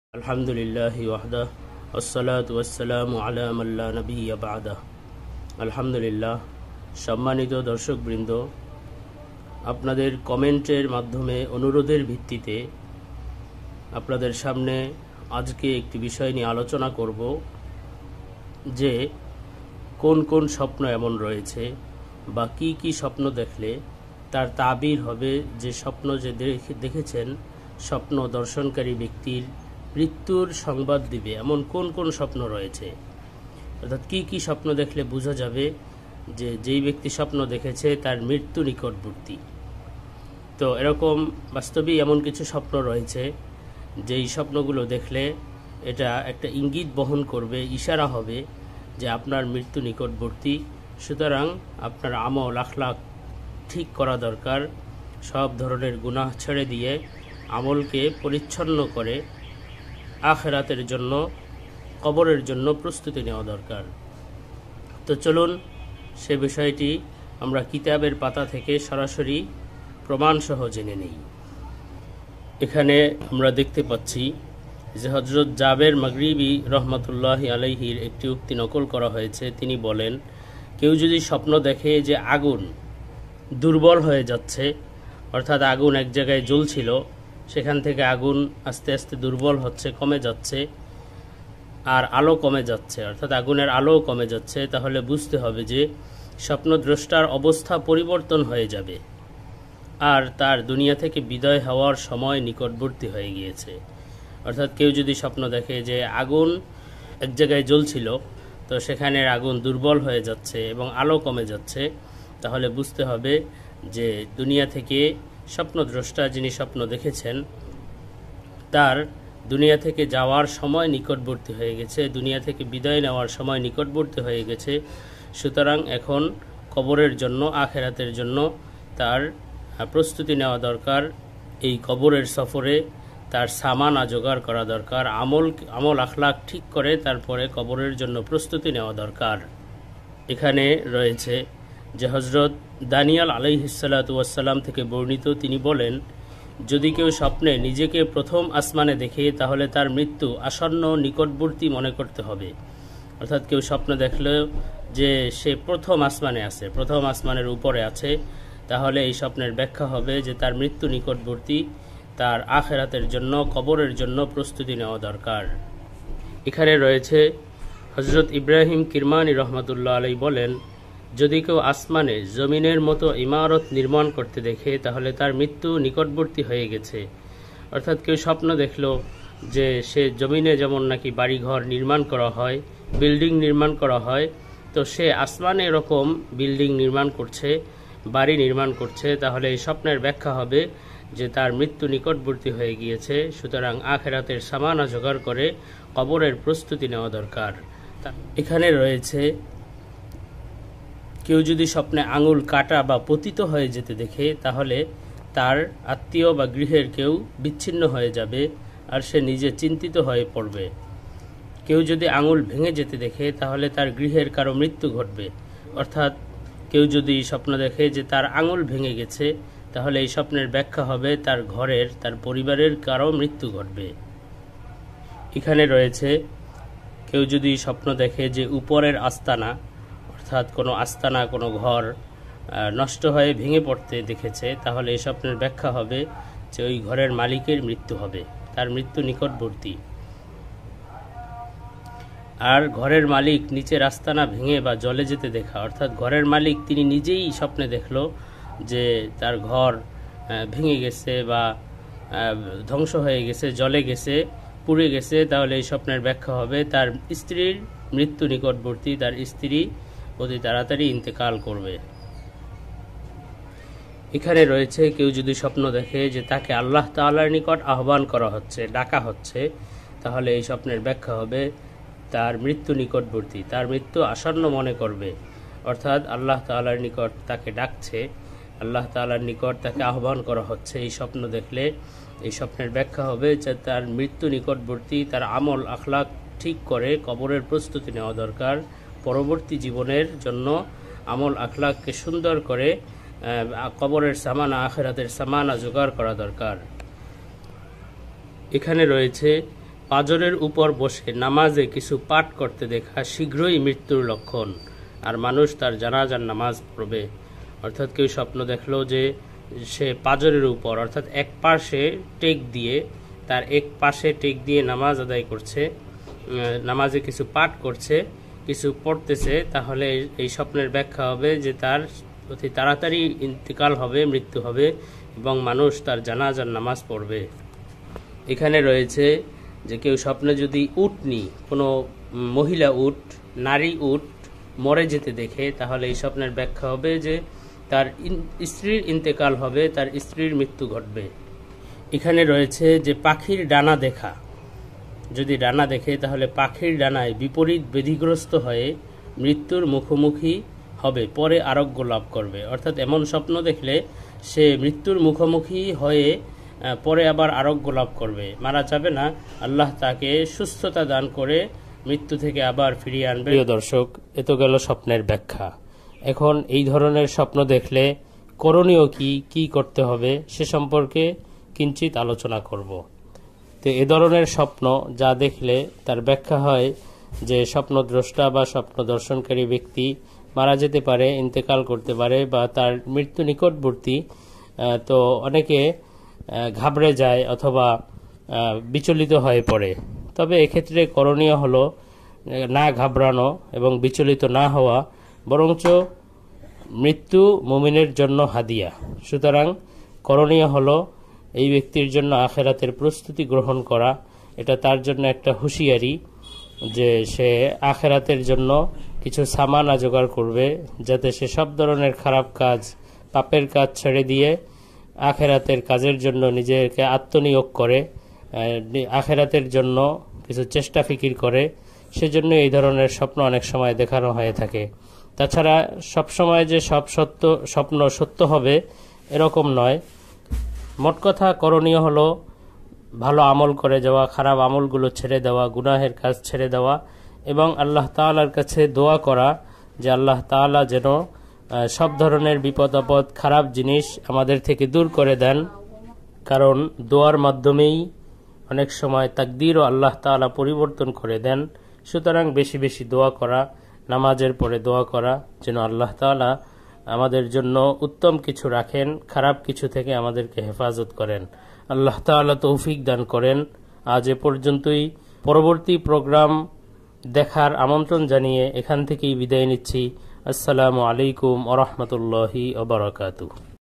আলহামদুলিল্লাহি ওয়াহদা ওয়াসসালাতু ওয়াসসালামু আলা মান লা নাবিয়্যা বা'দা। আলহামদুলিল্লাহ। সম্মানিত দর্শকবৃন্দ, আপনাদের কমেন্টের মাধ্যমে অনুরোধের ভিত্তিতে আপনাদের সামনে আজকে একটি বিষয় নিয়ে আলোচনা করব যে কোন কোন স্বপ্ন এমন রয়েছে বা কি কি স্বপ্ন দেখলে তার তাবির হবে যে স্বপ্ন যে দেখেছেন স্বপ্ন দর্শনকারী ব্যক্তির মৃত্যুর সংবাদ দিবে, এমন কোন কোন স্বপ্ন রয়েছে। অর্থাৎ কি কি স্বপ্ন দেখলে বোঝা যাবে যে যেই ব্যক্তি স্বপ্ন দেখেছে তার মৃত্যু নিকটবর্তী। তো এরকম বাস্তবেই এমন কিছু স্বপ্ন রয়েছে যেই স্বপ্নগুলো দেখলে এটা একটা ইঙ্গিত বহন করবে, ইশারা হবে যে আপনার মৃত্যু নিকটবর্তী। সুতরাং আপনার আমল আখলাক ঠিক করা দরকার, সব ধরনের গুনাহ ছেড়ে দিয়ে আমলকে পরিচ্ছন্ন করে আখিরাতের জন্য, কবরের জন্য প্রস্তুতি নেওয়া দরকার। তো চলুন সে বিষয়টি আমরা কিতাবের পাতা থেকে সরাসরি প্রমাণসহ জেনে নেই। এখানে আমরা দেখতে পাচ্ছি যে হযরত জাবের মাগরিবি রহমাতুল্লাহি আলাইহির একটি উক্তি নকল করা হয়েছে। তিনি বলেন, কেউ যদি স্বপ্ন দেখে যে আগুন দুর্বল হয়ে যাচ্ছে, অর্থাৎ আগুন এক জায়গায় জ্বলছিল, সেখান থেকে আগুন আস্তে আস্তে দুর্বল হচ্ছে, কমে যাচ্ছে, আর আলো কমে যাচ্ছে, অর্থাৎ আগুনের আলো কমে যাচ্ছে, তাহলে বুঝতে হবে যে স্বপ্নদ্রষ্টার অবস্থা পরিবর্তন হয়ে যাবে আর তার দুনিয়া থেকে বিদায় হওয়ার সময় নিকটবর্তী হয়ে গিয়েছে। অর্থাৎ কেউ যদি স্বপ্ন দেখে যে আগুন এক জায়গায় জ্বলছিল, তো সেখানের আগুন দুর্বল হয়ে যাচ্ছে এবং আলো কমে যাচ্ছে, তাহলে বুঝতে হবে যে দুনিয়া থেকে স্বপ্নদ্রষ্টা যিনি স্বপ্ন দেখেছেন তার দুনিয়া থেকে যাওয়ার সময় নিকটবর্তী হয়ে গেছে, দুনিয়া থেকে বিদায় নেওয়ার সময় নিকটবর্তী হয়ে গেছে। সুতরাং এখন কবরের জন্য, আখিরাতের জন্য তার প্রস্তুতি নেওয়া দরকার। এই কবরের সফরে তার সামানা জোগাড় করা দরকার, আমল আখলাক ঠিক করে তারপরে কবরের জন্য প্রস্তুতি নেওয়া দরকার। এখানে রয়েছে যে হযরত দানিয়াল আলাইহিসসালাতু ওয়াসসালাম থেকে বর্ণিত, তিনি বলেন, যদি কেউ স্বপ্নে নিজেকে প্রথম আসমানে দেখে তাহলে তার মৃত্যু আসন্ন নিকটবর্তী মনে করতে হবে। অর্থাৎ কেউ স্বপ্ন দেখলে যে সে প্রথম আসমানে আছে, প্রথম আসমানের উপরে আছে, তাহলে এই স্বপ্নের ব্যাখ্যা হবে যে তার মৃত্যু নিকটবর্তী, তার আখিরাতের জন্য, কবরের জন্য প্রস্তুতি নেওয়া দরকার। এখানে রয়েছে হযরত ইব্রাহিম কিরমানি রহমাতুল্লাহ আলাইহি বলেন, যদি কেউ আসমানে জমিনের মতো ইমারত নির্মাণ করতে দেখে তাহলে তার মৃত্যু নিকটবর্তী হয়ে গেছে। অর্থাৎ কেউ স্বপ্ন দেখলো যে সে জমিনে যেমন নাকি বাড়িঘর নির্মাণ করা হয়, বিল্ডিং নির্মাণ করা হয়, তো সে আসমানে এরকম বিল্ডিং নির্মাণ করছে, বাড়ি নির্মাণ করছে, তাহলে এই স্বপ্নের ব্যাখ্যা হবে যে তার মৃত্যু নিকটবর্তী হয়ে গিয়েছে। সুতরাং আখিরাতের সামানা জোগাড় করে কবরের প্রস্তুতি নেওয়া দরকার। এখানে রয়েছে কেউ যদি স্বপ্নে আঙুল কাটা বা পতিত হয়ে যেতে দেখে তাহলে তার আত্মীয় বা গৃহের কেউ বিচ্ছিন্ন হয়ে যাবে আর সে নিজে চিন্তিত হয়ে পড়বে। কেউ যদি আঙুল ভেঙে যেতে দেখে তাহলে তার গৃহের কারো মৃত্যু ঘটবে। অর্থাৎ কেউ যদি স্বপ্ন দেখে যে তার আঙুল ভেঙে গেছে, তাহলে এই স্বপ্নের ব্যাখ্যা হবে তার ঘরের, তার পরিবারের কারো মৃত্যু ঘটবে। এখানে রয়েছে কেউ যদি স্বপ্ন দেখে যে উপরের আস্তানা, অর্থাৎ কোনো আস্তানা, কোনো ঘর নষ্ট হয়ে ভেঙে পড়তে দেখেছে, তাহলে এই স্বপ্নের ব্যাখ্যা হবে যে ওই ঘরের মালিকের মৃত্যু হবে, তার মৃত্যু নিকটবর্তী। আর ঘরের মালিক নিচের আস্তানা ভেঙে বা জলে যেতে দেখা, অর্থাৎ ঘরের মালিক তিনি নিজেই স্বপ্নে দেখলো যে তার ঘর ভেঙে গেছে বা ধ্বংস হয়ে গেছে, জলে গেছে, পুড়ে গেছে, তাহলে এই স্বপ্নের ব্যাখ্যা হবে তার স্ত্রীর মৃত্যু নিকটবর্তী, তার স্ত্রী অতি তাড়াতাড়ি ইন্তেকাল করবে। এখানে রয়েছে কেউ যদি স্বপ্ন দেখে যে তাকে আল্লাহ তাআলার নিকট আহ্বান করা হচ্ছে, ডাকা হচ্ছে, তাহলে এই স্বপ্নের ব্যাখ্যা হবে তার মৃত্যু নিকটবর্তী, তার মৃত্যু আসন্ন মনে করবে। অর্থাৎ আল্লাহ তাআলার নিকট তাকে ডাকছে, আল্লাহ তাআলার নিকট তাকে আহ্বান করা হচ্ছে। এই স্বপ্ন দেখলে এই স্বপ্নের ব্যাখ্যা হবে যে তার মৃত্যু নিকটবর্তী, তার আমল আখলাক ঠিক করে কবরের প্রস্তুতি নেওয়া দরকার, পরবর্তী জীবনের জন্য আমল আখলাককে সুন্দর করে কবরের সামানা, আখিরাতের সামানা জোগাড় করা দরকার। এখানে রয়েছে পাজরের উপর বসে নামাজে কিছু পাঠ করতে দেখা শীঘ্রই মৃত্যুর লক্ষণ, আর মানুষ তার জানাজার নামাজ পড়বে। অর্থাৎ কেউ স্বপ্ন দেখলো যে সে পাজরের উপর অর্থাৎ এক পাশে টেক দিয়ে তার এক পাশে টেক দিয়ে নামাজ আদায় করছে, নামাজে কিছু পাঠ করছে, কিছু পড়তেছে, তাহলে এই স্বপ্নের ব্যাখ্যা হবে যে তার অতি তাড়াতাড়ি ইন্তেকাল হবে, মৃত্যু হবে এবং মানুষ তার জানাজার নামাজ পড়বে। এখানে রয়েছে যে কেউ স্বপ্নে যদি উটনি, কোনো মহিলা উট, নারী উট মরে যেতে দেখে, তাহলে এই স্বপ্নের ব্যাখ্যা হবে যে তার স্ত্রীর ইন্তেকাল হবে, তার স্ত্রীর মৃত্যু ঘটবে। এখানে রয়েছে যে পাখির ডানা দেখা, যদি ডানা দেখে তাহলে পাখির ডানায় বিপরীত ব্যাধিগ্রস্ত হয়ে মৃত্যুর মুখোমুখি হবে, পরে আরোগ্য লাভ করবে। অর্থাৎ এমন স্বপ্ন দেখলে সে মৃত্যুর মুখোমুখি হয়ে পরে আবার আরোগ্য লাভ করবে, মারা যাবে না, আল্লাহ তাকে সুস্থতা দান করে মৃত্যু থেকে আবার ফিরিয়ে আনবে। প্রিয় দর্শক, এ তো গেল স্বপ্নের ব্যাখ্যা। এখন এই ধরনের স্বপ্ন দেখলে করণীয় কি করতে হবে সে সম্পর্কে কিঞ্চিত আলোচনা করব। তো এ ধরনের স্বপ্ন যা দেখলে তার ব্যাখ্যা হয় যে স্বপ্নদ্রষ্টা বা স্বপ্ন দর্শনকারী ব্যক্তি মারা যেতে পারে, ইন্তেকাল করতে পারে বা তার মৃত্যু নিকটবর্তী। তো অনেকে ঘাবড়ে যায় অথবা বিচলিত হয়ে পড়ে। তবে এক্ষেত্রে করণীয় হলো না ঘাবড়ানো এবং বিচলিত না হওয়া, বরঞ্চ মৃত্যু মুমিনের জন্য হাদিয়া। সুতরাং করণীয় হলো এই ব্যক্তির জন্য আখেরাতের প্রস্তুতি গ্রহণ করা। এটা তার জন্য একটা হুঁশিয়ারি যে সে আখেরাতের জন্য কিছু সামানা জোগাড় করবে, যাতে সে সব ধরনের খারাপ কাজ, পাপের কাজ ছেড়ে দিয়ে আখেরাতের কাজের জন্য নিজেকে আত্মনিয়োগ করে, আখেরাতের জন্য কিছু চেষ্টা ফিকির করে। সেজন্য এই ধরনের স্বপ্ন অনেক সময় দেখানো হয়ে থাকে। তাছাড়া সবসময় যে সব স্বপ্ন সত্য হবে এরকম নয়। মোট কথা করণীয় হলো ভালো আমল করে যাওয়া, খারাপ আমলগুলো ছেড়ে দেওয়া, গুনাহের কাজ ছেড়ে দেওয়া এবং আল্লাহ তাআলার কাছে দোয়া করা যে আল্লাহ তাআলা যেন সব ধরনের বিপদ আপদ, খারাপ জিনিস আমাদের থেকে দূর করে দেন। কারণ দোয়ার মাধ্যমেই অনেক সময় তাকদীরও আল্লাহ তাআলা পরিবর্তন করে দেন। সুতরাং বেশি বেশি দোয়া করা, নামাজের পরে দোয়া করা যেন আল্লাহ তাআলা আমাদের জন্য উত্তম কিছু রাখেন, খারাপ কিছু থেকে আমাদেরকে হেফাজত করেন। আল্লাহ তাআলা তৌফিক দান করেন। আজ এ পর্যন্তই। পরবর্তী প্রোগ্রাম দেখার আমন্ত্রণ জানিয়ে এখান থেকেই বিদায় নিচ্ছি। আসসালামু আলাইকুম ওয়া রাহমাতুল্লাহি ওয়া বারাকাতুহু।